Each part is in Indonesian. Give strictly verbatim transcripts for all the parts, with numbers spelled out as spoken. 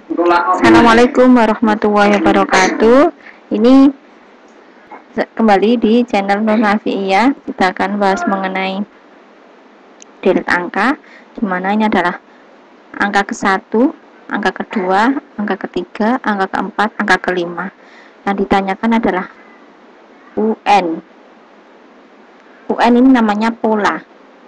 Assalamualaikum warahmatullahi wabarakatuh. Ini kembali di channel Nur Nafiiyah. Kita akan bahas mengenai deret angka, dimana ini adalah angka ke satu, angka kedua, angka ketiga, angka keempat, angka kelima. Yang ditanyakan adalah U N. U N ini namanya pola.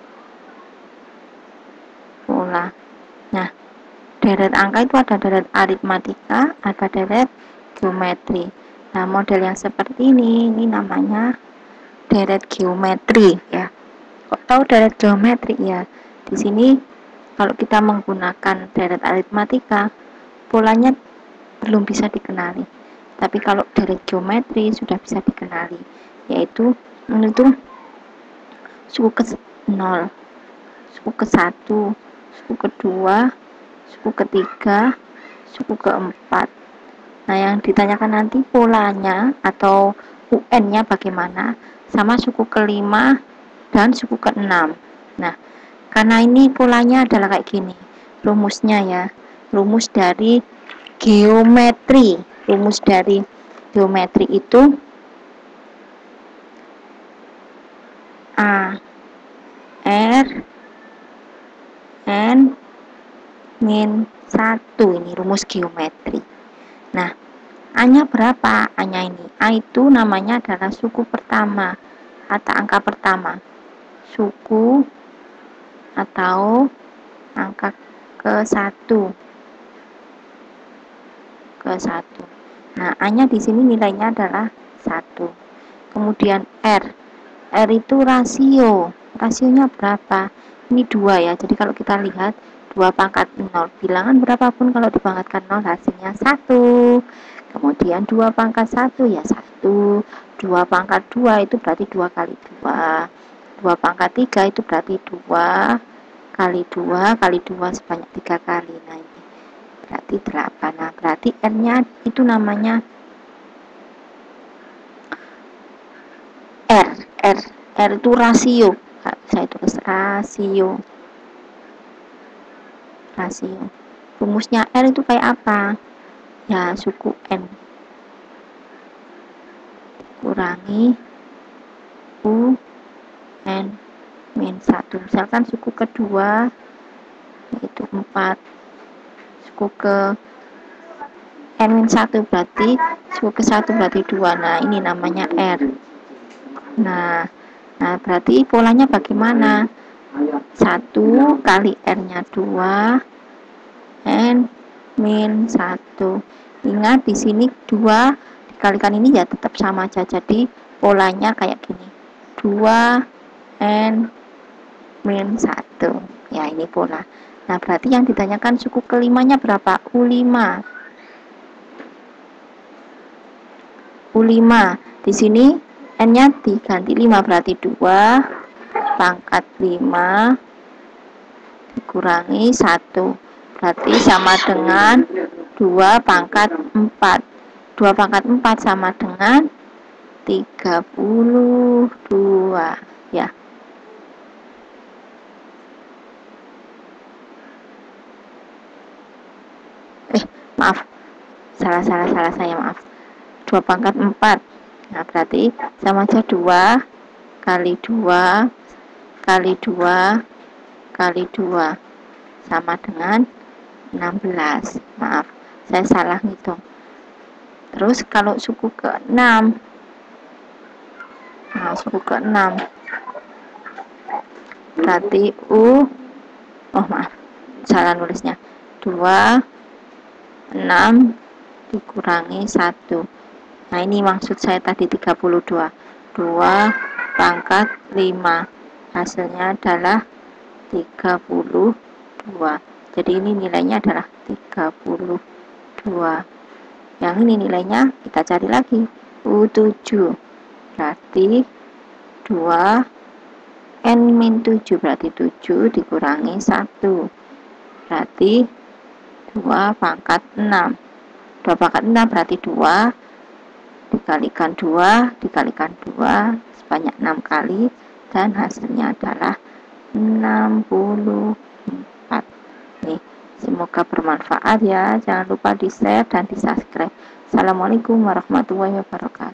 Pola. Nah, deret angka itu ada deret aritmatika, ada deret geometri. Nah, model yang seperti ini, ini namanya deret geometri ya. Kok tahu deret geometri ya? Di sini kalau kita menggunakan deret aritmatika, polanya belum bisa dikenali. Tapi kalau deret geometri sudah bisa dikenali, yaitu itu suku ke nol, suku ke satu, suku kedua, suku ketiga, suku keempat. Nah, yang ditanyakan nanti polanya atau U N-nya bagaimana, sama suku kelima dan suku keenam. Nah, karena ini polanya adalah kayak gini, rumusnya ya, rumus dari geometri, rumus dari geometri itu A R N min satu, ini rumus geometri. Nah, A-nya berapa? A-nya ini, A itu namanya adalah suku pertama atau angka pertama, suku atau angka ke satu, ke satu. Nah, A-nya di sini nilainya adalah satu. Kemudian R, R itu rasio, rasionya berapa? Ini dua ya, jadi kalau kita lihat dua pangkat nol, bilangan berapapun kalau dipangkatkan nol hasilnya satu. Kemudian dua pangkat satu ya satu, dua pangkat dua itu berarti dua kali dua, dua pangkat tiga itu berarti dua kali dua kali dua sebanyak tiga kali. Nah, ini berarti delapan. Nah, berarti R-nya itu namanya R, R, R itu rasio. Saya tulis rasio. Rasio. Rumusnya R itu kayak apa? Ya, suku N kurangi U N min satu. Misalkan suku kedua yaitu empat, suku ke N min satu berarti suku ke satu berarti dua. Nah, ini namanya R. Nah, nah berarti polanya bagaimana? satu kali R-nya dua, N min satu. Ingat di sini dua dikalikan ini ya tetap sama aja. Jadi polanya kayak gini. dua N min satu. Ya, ini pola. Nah, berarti yang ditanyakan suku kelimanya berapa? U lima. U lima. Di sini N-nya diganti lima berarti dua pangkat lima dikurangi satu. Berarti sama dengan dua pangkat empat. dua pangkat empat sama dengan tiga puluh dua. Ya. Eh, maaf. Salah, salah, salah saya, maaf. dua pangkat empat. Nah, berarti sama aja dua kali dua kali dua kali dua sama dengan enam belas. Maaf, saya salah ngitung. Terus kalau suku ke enam, nah suku ke enam berarti U, oh maaf, salah nulisnya, dua, enam dikurangi satu. Nah, ini maksud saya tadi tiga puluh dua. dua pangkat lima. Hasilnya adalah tiga puluh dua. Jadi ini nilainya adalah tiga puluh dua. Yang ini nilainya kita cari lagi. U tujuh. Berarti dua N min tujuh berarti tujuh dikurangi satu. Berarti dua pangkat enam. dua pangkat enam berarti dua dikalikan dua dikalikan dua sebanyak enam kali dan hasilnya adalah enam puluh empat. Nih, Semoga bermanfaat ya. Jangan lupa di share dan di subscribe. Assalamualaikum warahmatullahi wabarakatuh.